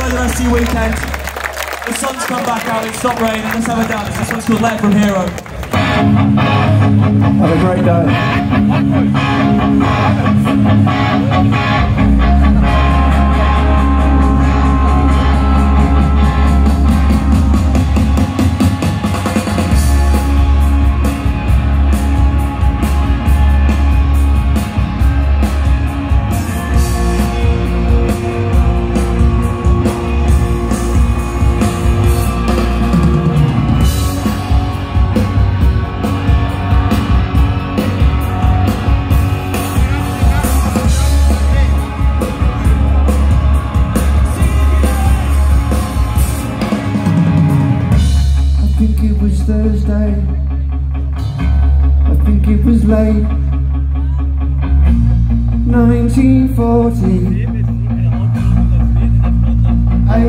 enjoy the rest of your weekend. The sun's come back out, it's stopped raining, let's have a dance. This one's called Letter from Hero. Have a great day. Thursday, I think it was late 1940. I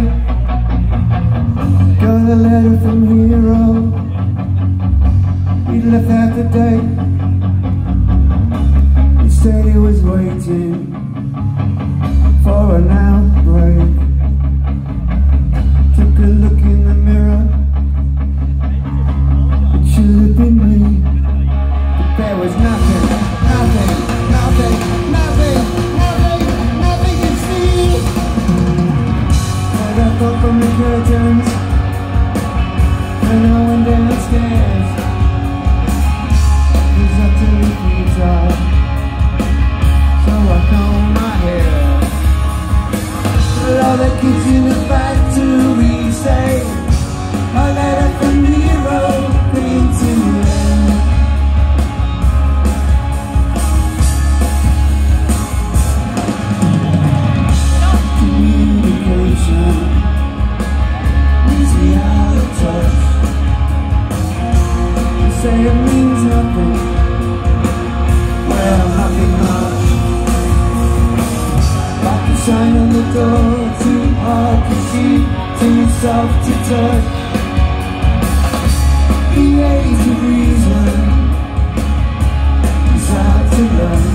got a letter from Hero. He left out the date. He said he was waiting for an outbreak. Took a look in the mirror. Should have been me, but there was nothing to see. But I thought from the curtains when I went downstairs, it was utterly futile, so I combed my hair. But all the kids in the factory say a letter from Hero came to them. Communication easy out of touch. You say it means nothing, well, nothing much. Like the sign on the door, too hard to see, too soft to touch. The age of reason is hard to learn.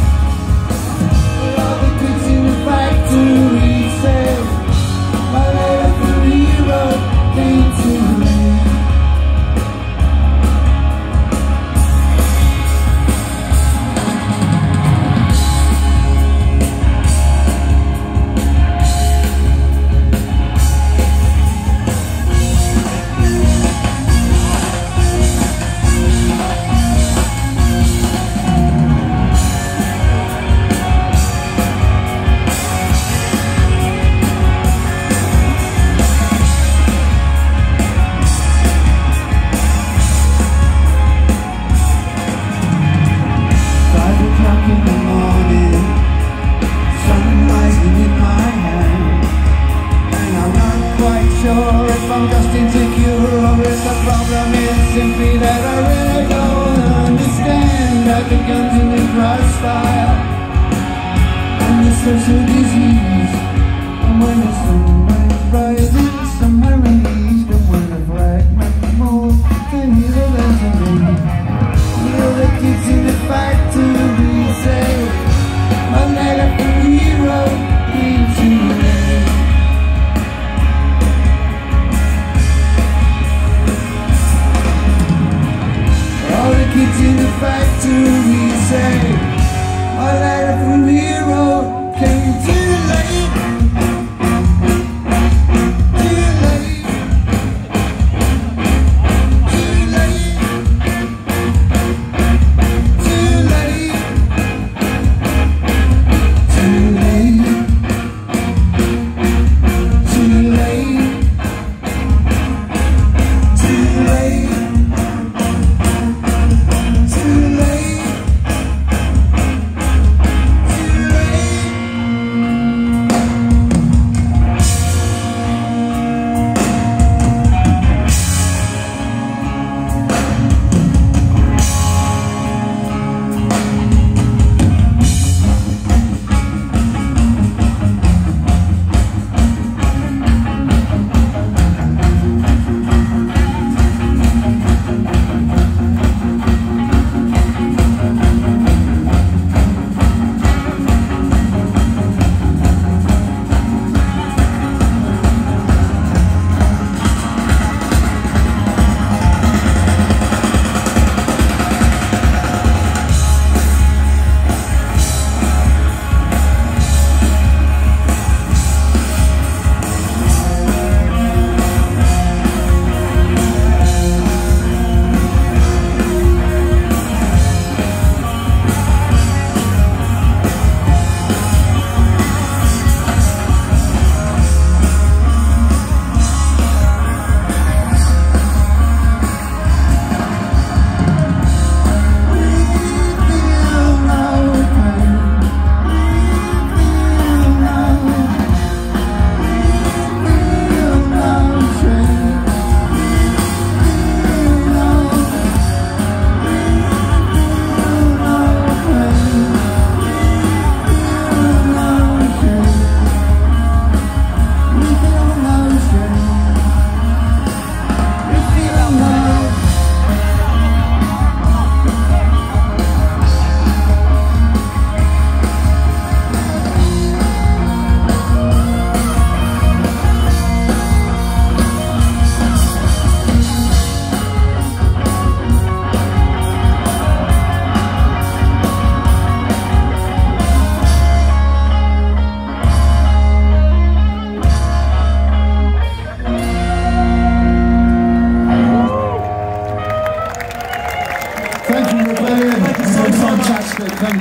All the kids in the factory say my letter from Hero came too late. I'm just insecure, or if the problem is simply that I really don't understand that the guns in the crossfire and the social disease, and when the sun rises somewhere in the east, and when the flag might more than either there's a me. All the kids in the factory say my letter from Hero came too late. Kids in the factory say my letter from Hero came too late.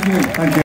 you. Thank you.